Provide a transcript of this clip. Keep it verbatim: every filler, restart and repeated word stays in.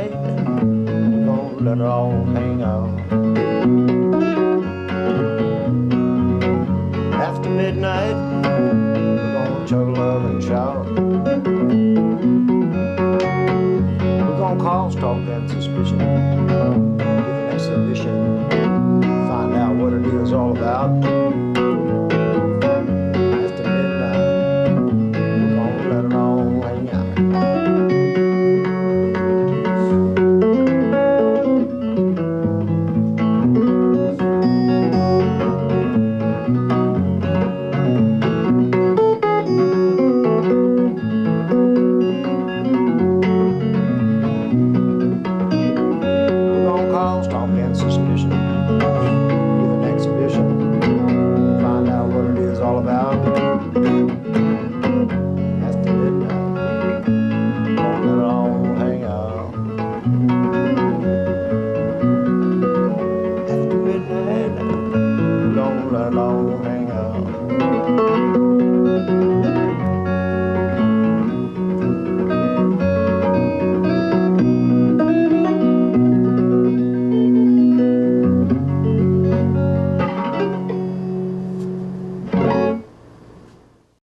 tonight, we're gonna let it all hang out. After midnight, we're gonna juggle up and shout. We're gonna cause talk and suspicion, give an exhibition, find out what it is all about.